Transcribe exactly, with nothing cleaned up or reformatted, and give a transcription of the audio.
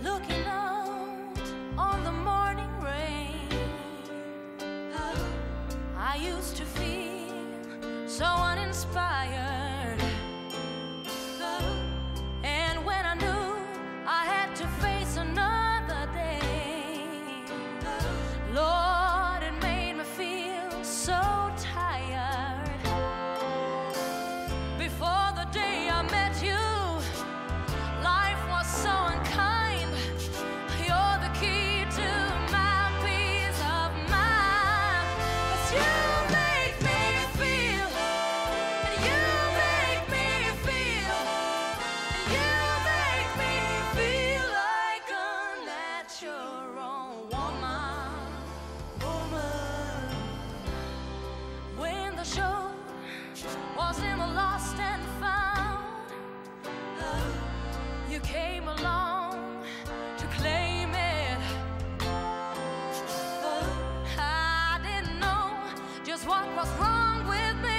looking out on the morning rain. I used to feel so uninspired, and when I knew I had to face another day, Lord, it made me feel so tired. Before the day I met you, life was so unkind. You're the key to my peace of mind. 'Cause you make me feel, and you make me feel, and you make me feel like a natural woman. Woman. When the show was in the lost and found, you came along to claim it. I didn't know just what was wrong with me.